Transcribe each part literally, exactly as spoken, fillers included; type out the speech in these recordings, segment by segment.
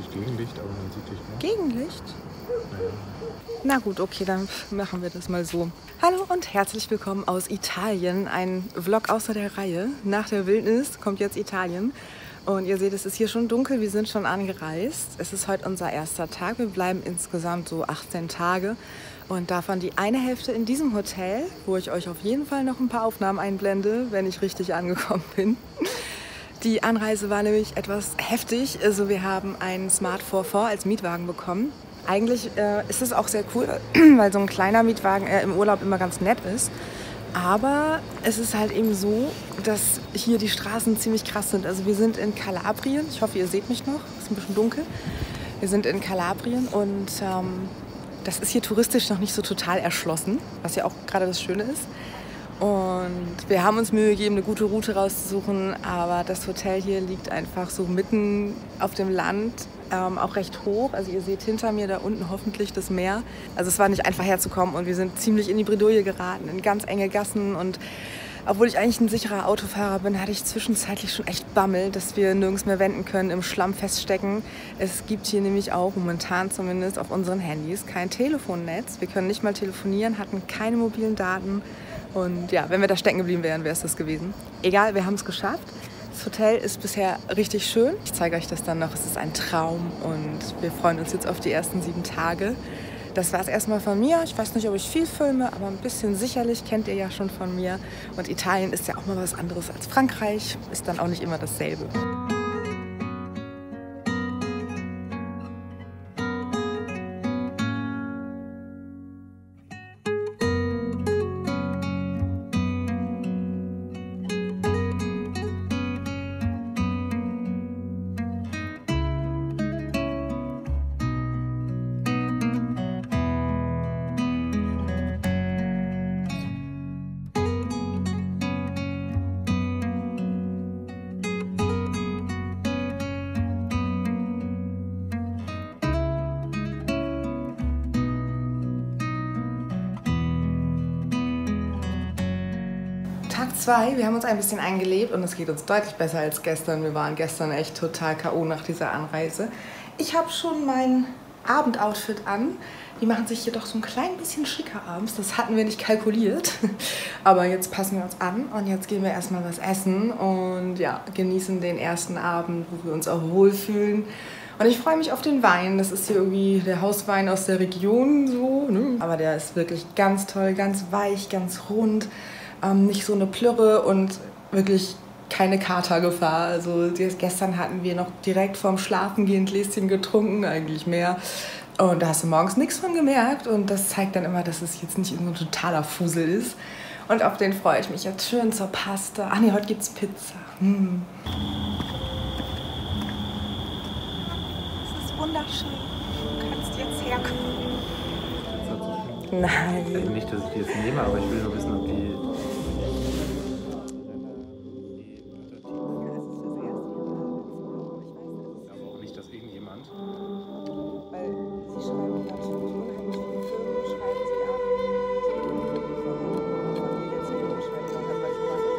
nicht Gegenlicht, aber man sieht dich noch. Gegenlicht? Naja. Na gut, okay, dann machen wir das mal so. Hallo und herzlich willkommen aus Italien. Ein Vlog außer der Reihe. Nach der Wildnis kommt jetzt Italien. Und ihr seht, es ist hier schon dunkel, wir sind schon angereist. Es ist heute unser erster Tag. Wir bleiben insgesamt so achtzehn Tage. Und davon die eine Hälfte in diesem Hotel, wo ich euch auf jeden Fall noch ein paar Aufnahmen einblende, wenn ich richtig angekommen bin. Die Anreise war nämlich etwas heftig. Also wir haben einen Smart vier vier als Mietwagen bekommen. Eigentlich äh, ist es auch sehr cool, weil so ein kleiner Mietwagen äh, im Urlaub immer ganz nett ist. Aber es ist halt eben so, dass hier die Straßen ziemlich krass sind. Also wir sind in Kalabrien. Ich hoffe, ihr seht mich noch. Es ist ein bisschen dunkel. Wir sind in Kalabrien und ähm, das ist hier touristisch noch nicht so total erschlossen, was ja auch gerade das Schöne ist. Und wir haben uns Mühe gegeben, eine gute Route rauszusuchen, aber das Hotel hier liegt einfach so mitten auf dem Land, ähm, auch recht hoch. Also ihr seht hinter mir da unten hoffentlich das Meer. Also es war nicht einfach herzukommen und wir sind ziemlich in die Bredouille geraten, in ganz enge Gassen. Und obwohl ich eigentlich ein sicherer Autofahrer bin, hatte ich zwischenzeitlich schon echt Bammel, dass wir nirgends mehr wenden können, im Schlamm feststecken. Es gibt hier nämlich auch, momentan zumindest auf unseren Handys, kein Telefonnetz. Wir können nicht mal telefonieren, hatten keine mobilen Daten. Und ja, wenn wir da stecken geblieben wären, wäre es das gewesen. Egal, wir haben es geschafft. Das Hotel ist bisher richtig schön. Ich zeige euch das dann noch. Es ist ein Traum und wir freuen uns jetzt auf die ersten sieben Tage. Das war es erstmal von mir. Ich weiß nicht, ob ich viel filme, aber ein bisschen sicherlich kennt ihr ja schon von mir. Und Italien ist ja auch mal was anderes als Frankreich. Ist dann auch nicht immer dasselbe. Tag zwei, wir haben uns ein bisschen eingelebt und es geht uns deutlich besser als gestern. Wir waren gestern echt total K O nach dieser Anreise. Ich habe schon mein Abendoutfit an. Die machen sich jedoch so ein klein bisschen schicker abends. Das hatten wir nicht kalkuliert. Aber jetzt passen wir uns an und jetzt gehen wir erstmal was essen und ja, genießen den ersten Abend, wo wir uns auch wohlfühlen. Und ich freue mich auf den Wein. Das ist hier irgendwie der Hauswein aus der Region so, ne? Aber der ist wirklich ganz toll, ganz weich, ganz rund. Ähm, nicht so eine Plürre und wirklich keine Katergefahr. Also gestern hatten wir noch direkt vorm Schlafengehen ein Gläschen getrunken, eigentlich mehr. Und da hast du morgens nichts von gemerkt und das zeigt dann immer, dass es jetzt nicht so ein totaler Fusel ist. Und auf den freue ich mich jetzt schön zur Pasta. Ach nee, heute gibt's Pizza. Hm. Das ist wunderschön. Du kannst jetzt herkommen. Nein. Also nicht, dass ich die jetzt nehme, aber ich will nur wissen, ob die... Aber auch nicht, dass irgendjemand... Weil sie schreiben natürlich unheimlich viele Firmen, schreiben sie an. Von mir jetzt hier schreiben sie an, weil sie machen.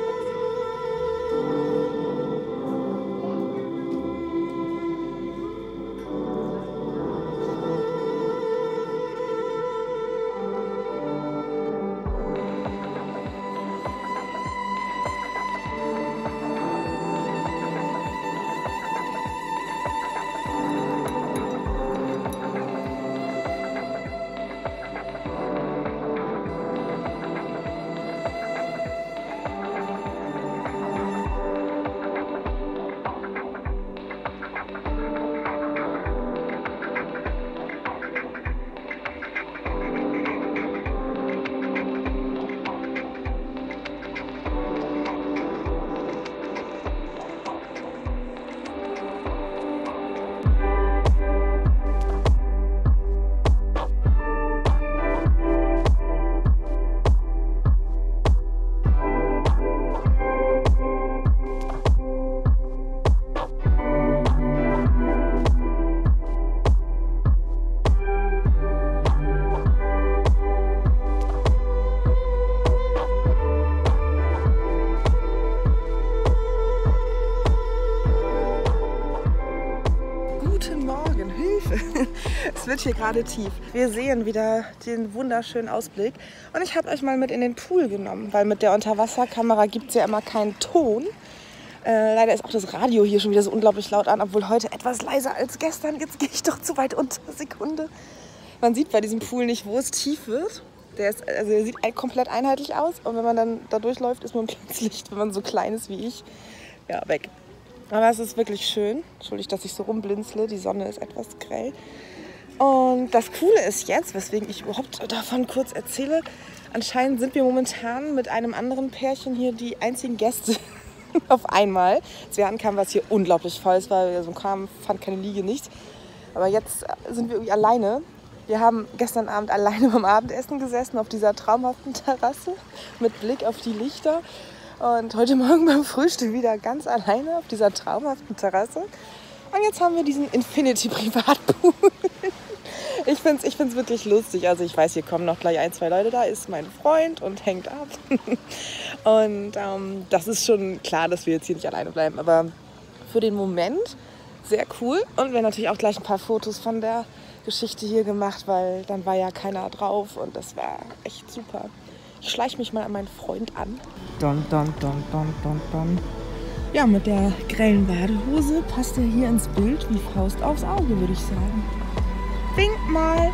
Es wird hier gerade tief. Wir sehen wieder den wunderschönen Ausblick. Und ich habe euch mal mit in den Pool genommen, weil mit der Unterwasserkamera gibt es ja immer keinen Ton. Äh, leider ist auch das Radio hier schon wieder so unglaublich laut an, obwohl heute etwas leiser als gestern. Jetzt gehe ich doch zu weit unter. Sekunde. Man sieht bei diesem Pool nicht, wo es tief wird. Der, ist, also der sieht komplett einheitlich aus. Und wenn man dann da durchläuft, ist man plötzlich, wenn man so klein ist wie ich, ja, weg. Aber es ist wirklich schön. Entschuldigt, dass ich so rumblinzle. Die Sonne ist etwas grell. Und das Coole ist jetzt, weswegen ich überhaupt davon kurz erzähle, anscheinend sind wir momentan mit einem anderen Pärchen hier die einzigen Gäste auf einmal. Als wir ankamen, war es hier unglaublich voll. Es war so kam, fand keine Liege, nichts. Aber jetzt sind wir irgendwie alleine. Wir haben gestern Abend alleine beim Abendessen gesessen auf dieser traumhaften Terrasse mit Blick auf die Lichter. Und heute Morgen beim Frühstück wieder ganz alleine auf dieser traumhaften Terrasse. Und jetzt haben wir diesen Infinity-Privatpool. Ich finde es ich find's wirklich lustig. Also ich weiß, hier kommen noch gleich ein, zwei Leute. Da ist mein Freund und hängt ab. Und ähm, das ist schon klar, dass wir jetzt hier nicht alleine bleiben. Aber für den Moment sehr cool. Und wir haben natürlich auch gleich ein paar Fotos von der Geschichte hier gemacht, weil dann war ja keiner drauf. Und das war echt super. Ich schleiche mich mal an meinen Freund an. Don, don, don, don, don, don. Ja, mit der grellen Badehose passt er hier ins Bild wie Faust aufs Auge, würde ich sagen. Wink mal!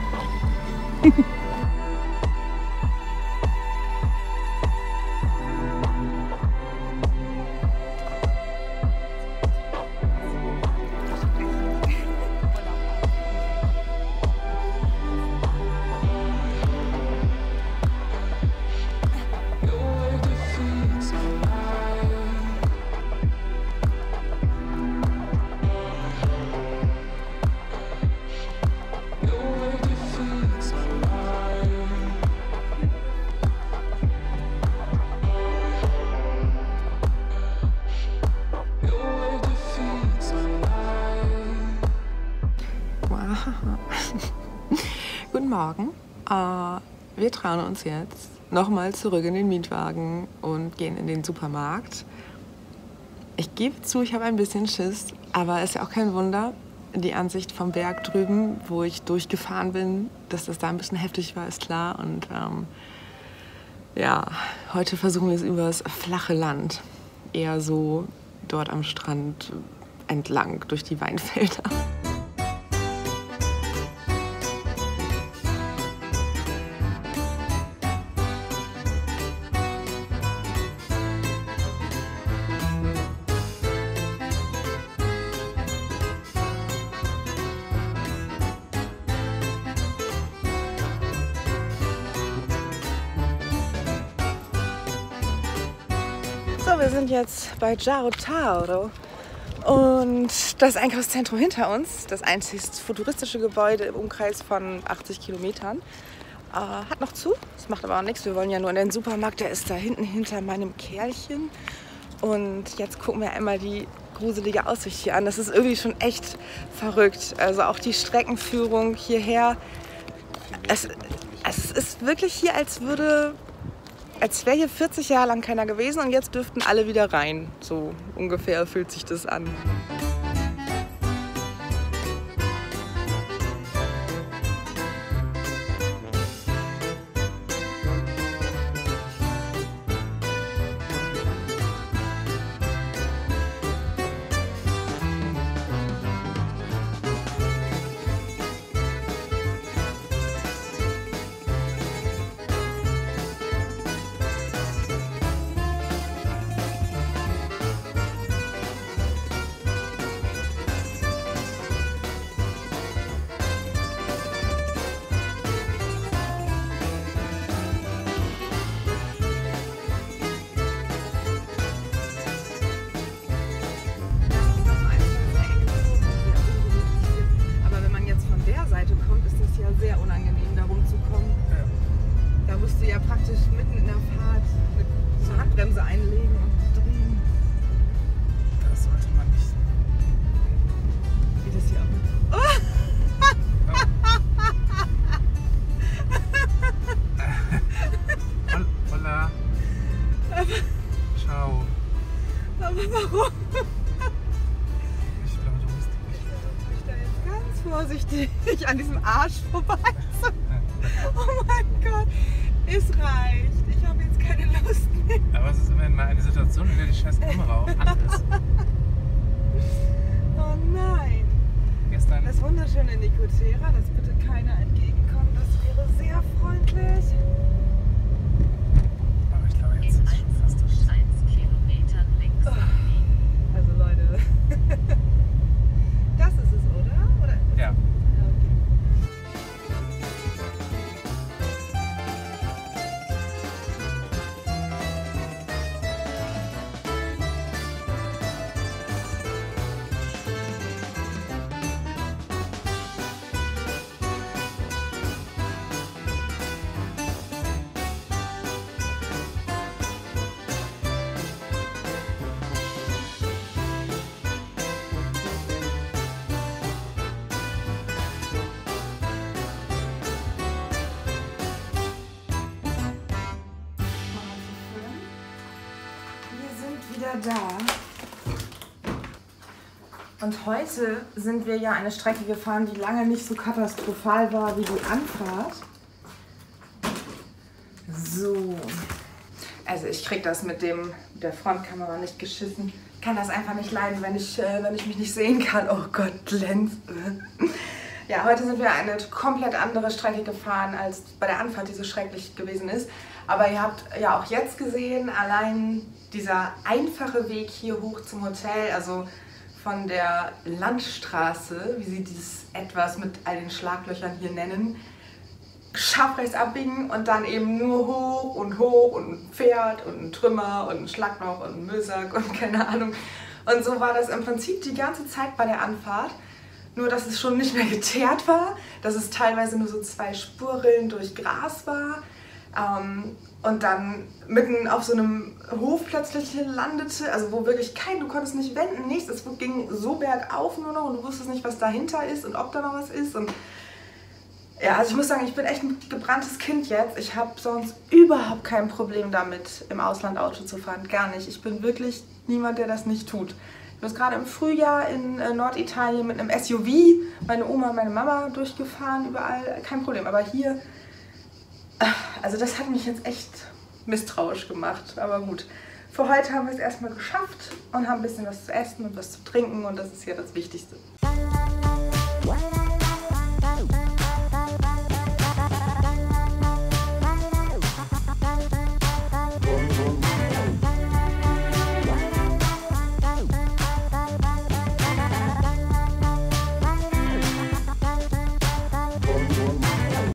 Guten Morgen. Uh, wir trauen uns jetzt nochmal zurück in den Mietwagen und gehen in den Supermarkt. Ich gebe zu, ich habe ein bisschen Schiss, aber ist ja auch kein Wunder. Die Ansicht vom Berg drüben, wo ich durchgefahren bin, dass das da ein bisschen heftig war, ist klar. Und ähm, ja, heute versuchen wir es übers flache Land. Eher so dort am Strand entlang durch die Weinfelder. So, wir sind jetzt bei Jao Tauro und das Einkaufszentrum hinter uns, das einzigste futuristische Gebäude im Umkreis von achtzig Kilometern, äh, hat noch zu. Das macht aber auch nichts, wir wollen ja nur in den Supermarkt, der ist da hinten hinter meinem Kerlchen. Und jetzt gucken wir einmal die gruselige Aussicht hier an. Das ist irgendwie schon echt verrückt. Also auch die Streckenführung hierher, es, es ist wirklich hier, als würde... Als wäre hier vierzig Jahre lang keiner gewesen und jetzt dürften alle wieder rein. So ungefähr fühlt sich das an. vorsichtig an diesem Arsch vorbei. Oh mein Gott, es reicht. Ich habe jetzt keine Lust mehr. Aber es ist immerhin mal eine Situation, in der die scheiß Kamera auch an ist. Oh nein. Gestern. Das wunderschöne Nicotera, dass bitte keiner entgegenkommt, das wäre sehr freundlich. Aber ich glaube, jetzt ist schon fast das. Kilometern links. Also Leute, das ist es, oder? oder? Ja. Da. Und heute sind wir ja eine Strecke gefahren, die lange nicht so katastrophal war wie die Anfahrt. So. Also ich krieg das mit dem mit der Frontkamera nicht geschissen. Ich kann das einfach nicht leiden, wenn ich, äh, wenn ich mich nicht sehen kann. Oh Gott, Lenz. Ja, heute sind wir eine komplett andere Strecke gefahren, als bei der Anfahrt, die so schrecklich gewesen ist. Aber ihr habt ja auch jetzt gesehen, allein dieser einfache Weg hier hoch zum Hotel, also von der Landstraße, wie sie dieses etwas mit all den Schlaglöchern hier nennen, scharf rechts abbiegen und dann eben nur hoch und hoch und ein Pferd und ein Trümmer und ein Schlagloch und ein Müllsack und keine Ahnung. Und so war das im Prinzip die ganze Zeit bei der Anfahrt. Nur, dass es schon nicht mehr geteert war, dass es teilweise nur so zwei Spurrillen durch Gras war. Ähm, und dann mitten auf so einem Hof plötzlich landete, also wo wirklich kein, du konntest nicht wenden, nichts, es ging so bergauf nur noch und du wusstest nicht, was dahinter ist und ob da noch was ist. Und ja, also ich muss sagen, ich bin echt ein gebranntes Kind jetzt. Ich habe sonst überhaupt kein Problem damit, im Ausland Auto zu fahren, gar nicht. Ich bin wirklich niemand, der das nicht tut. Ich bin gerade im Frühjahr in äh, Norditalien mit einem S U V, meine Oma und meine Mama durchgefahren, überall, kein Problem. Aber hier, also das hat mich jetzt echt misstrauisch gemacht, aber gut. Für heute haben wir es erstmal geschafft und haben ein bisschen was zu essen und was zu trinken und das ist ja das Wichtigste.